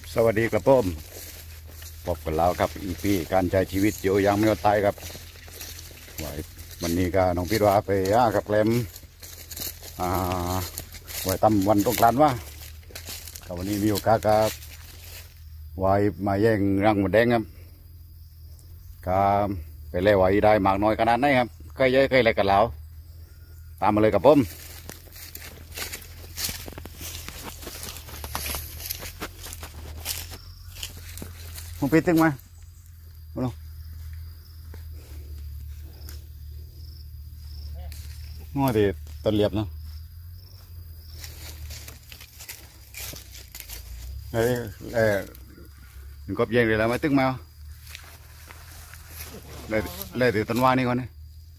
สวัสดีครับผมพบกันแล้วครับอีพีการใช้ชีวิตอยู่ยังไม่ตายครับวันนี้ก็น้องพี่ว่าไปกับแกลมไว้ทำวันตกลานว่าวันนี้มีโอกาสก็ไว้มาแย่งรังหมดแดงครับก็ไปเล่ไว้ได้มากน้อยขนาดไหนครับใกล้เยอะใกล้อะไรกันแล้วตามมาเลยครับผมมึงปีตึงมามาลงง้อดีต้นเลียบเนาะmình cọp dây rồi là mấy tức mèo lên từ tân hoa đi con đi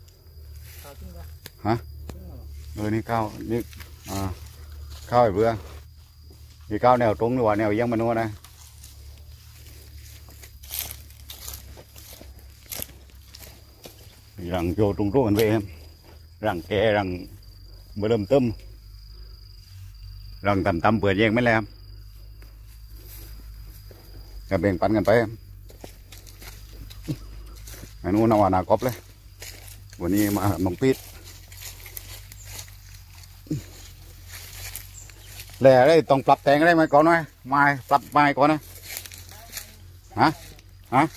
hả đi cao đi cao phải vừa đi cao nèo trúng rồi nèo giăng mình luôn này rằng vô trung trung về em rằng kè rằng bữa đâm tâm rằng tầm tầm vừa giang mới làmจะแบ่งปันกันไปไอ้นู้นเอาหน้ากบเลยวันนี้มาน้องปี๊ดแหล่ได้ต้องปรับแต่งได้ไหมก่อนหน่อยไม่ปรับไม่ก่อนนะฮะ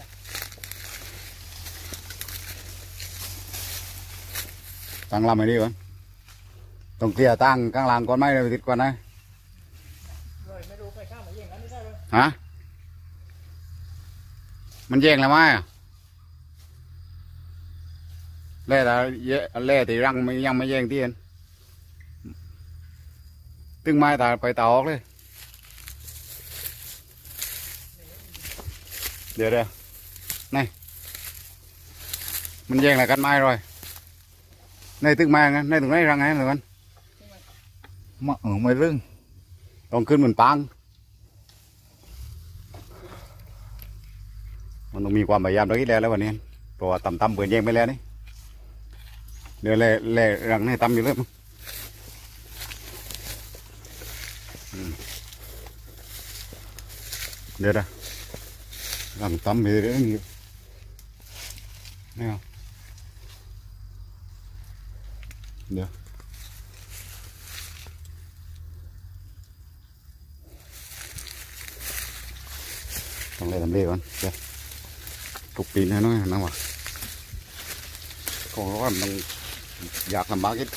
ตั้งลำให้ดีก่อนต้องเกลี่ยตั้งกลางหลังก่อนไหมเลยติดก่อนนะฮะมันแย่งแล้วไหมแล่แต่แล่ที่รังมันยังไม่แย่งที่เห็นตึงไม้ตาไปต่อออกเลยเดี๋ยวนี่มันแย่งอะไรกันไม้rồiในตึกไม้งั้นในตรงไหนรังไงเหมือนกันมาไม่เรื่องต้องขึ้นเหมือนปังมันต้องมีความพยายามตรงนี้แล้ววันนี้เพราะว่าต่ำเปิดแยงไปแล้วนี่เดี๋ยวแล่รังให้ต่ำอยู่เลยเดี๋ยวรังต่ำไปเรื่อยๆนี่เดี๋ยวต้องเล่นทำเล่ก่อนเดี๋ยวทุกปีนะน้อยนะวะก็ว่ามันอยากลำบากอีก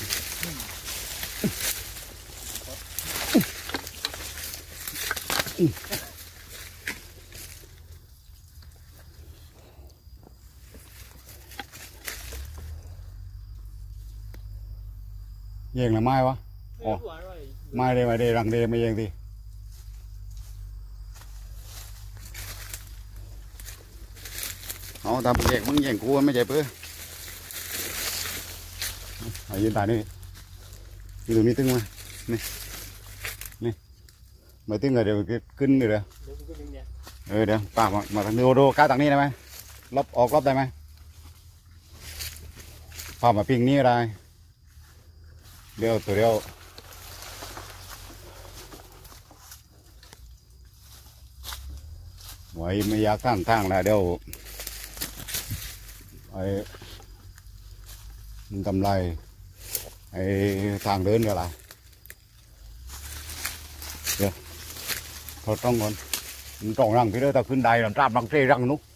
แย่งหรือไม่วะอ๋อไม่ได้รังเดไม่แย่งทีเอาตามแย่งมึงแย่งกูไม่ใช่เพื่อไอ้ยืนตายนี่ยืนมีตึงมานี่ไม่ตึงเลยเดี๋ยวขึ้นเลยเดี๋ยวป่ามาทางโดก้าทางนี้ได้ไหมลบออกลบได้ไหมป่ามาปิ้งนี้ได้เดี๋ยวตัวเดียวไว้ไม่อยากทางแล้วเดี๋ยวไอ้มันทำลายไอ้ทางเดินกันละเดี๋ยวเขาต้องก่อนมันต้องรังพี่เด้อถ้าขึ้นได้ลำตามรังเตรังนุ๊ก